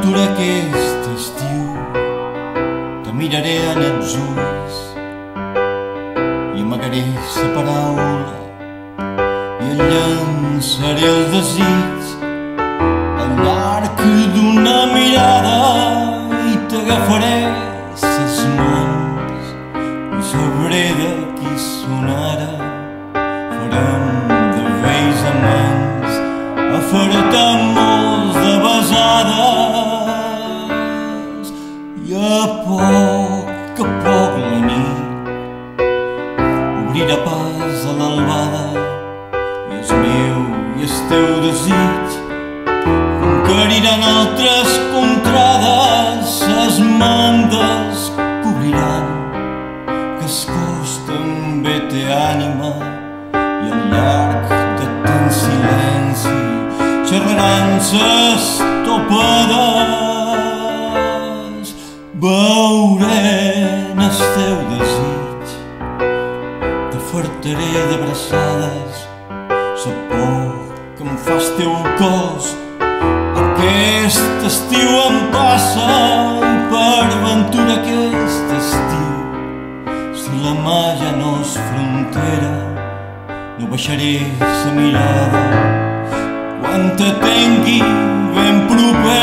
aventura aquest estiu. Te miraré en els ulls i amagaré sa paraula i et llançaré el desig al llarg d'una mirada i t'agafaré ses mans i sabré de qui són ara. Farem de vells amants, afartem molts de besades i a poc la nit obrirà pas a l'albada i el meu i el teu desig conqueriran altres contrades, ses mans descobriran que el cos també té ànima i al llarg de tant silenci xerraran ses topades. Veuré en el teu desig, t'afartaré d'abraçades, sa por que em fas teu cos. Aquest estiu em passa i per ventura aquest estiu, si la mà ja no és frontera, no baixaré sa mirada quan te tingui ben proper.